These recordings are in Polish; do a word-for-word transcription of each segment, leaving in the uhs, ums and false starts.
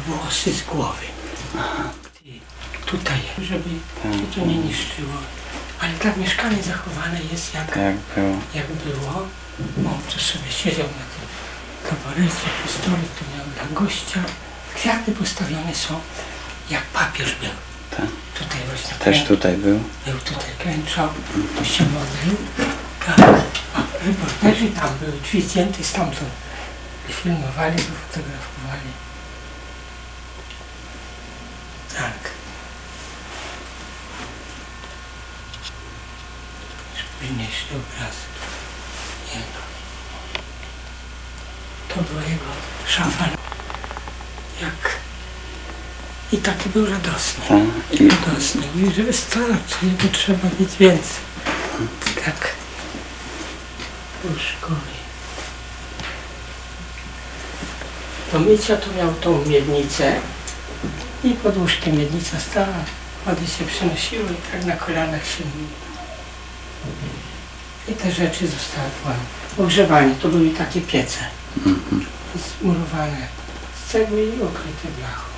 włosy z głowy. Aha. Tutaj, żeby tak. się to nie niszczyło. Ale tak mieszkanie zachowane jest jak, jak było. Jak było. On tu sobie siedział na tym kabarecie, przy stole, tu miał dla gościa. Kwiaty postawione są jak papież był. Tak. Tutaj właśnie. Też kręcił, tutaj był? Był tutaj, klęczał, tu się modlił. Tak. A reporterzy tam były, drzwi zdjęte stamtąd. Filmowali go, fotografowali. Tak. Spójniejszy obraz. Nie no. To była jego szafa. Jak... I taki był radosny. Tak. I... Radosny. Mówi, że wystarczy, nie potrzeba nic więcej. Tak. Łóżkowi. Do mycia to miał tą miednicę i pod łóżkiem miednica stała, wody się przenosiły i tak na kolanach się myli. I te rzeczy zostały ogrzewane. To były takie piece, Mhm. zmurowane z cegły i okryte blachą.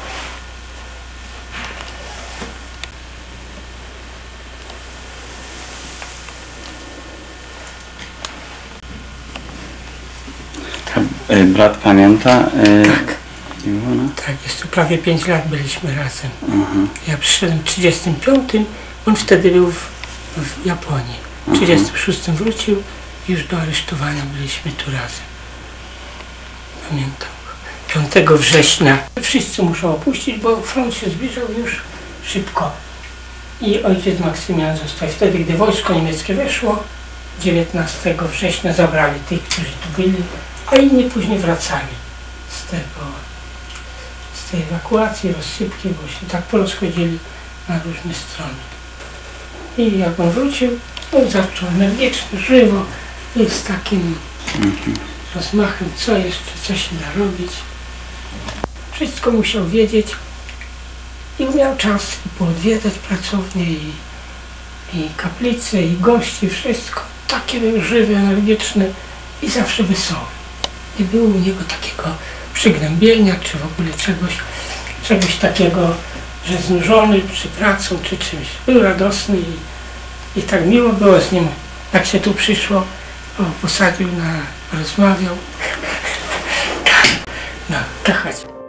Brat pamięta? Yy, tak. Iwona? Tak, jeszcze prawie pięć lat byliśmy razem. Uh-huh. Ja przyszedłem w trzydziestym piątym, on wtedy był w, w Japonii. W trzydziestym szóstym wrócił i już do aresztowania byliśmy tu razem. Pamiętam go. piątego września wszyscy muszą opuścić, bo front się zbliżał już szybko. I ojciec Maksymian został. Wtedy, gdy wojsko niemieckie weszło, dziewiętnastego września zabrali tych, którzy tu byli, a inni później wracali z tego, z tej ewakuacji, rozsypki, bo się tak porozchodzili na różne strony. I jak on wrócił, on zaczął energicznie, żywo i z takim Mhm. rozmachem, co jeszcze, co się da robić. Wszystko musiał wiedzieć i miał czas i poodwiedzać pracownię i, i kaplice, i gości, wszystko. Takie był żywy, energiczny i zawsze wesoły. Nie było u niego takiego przygnębienia, czy w ogóle czegoś, czegoś takiego, że znużony czy pracą, czy czymś. Był radosny i, i tak miło było z nim, jak się tu przyszło, o, posadził na, rozmawiał. No, to chodź.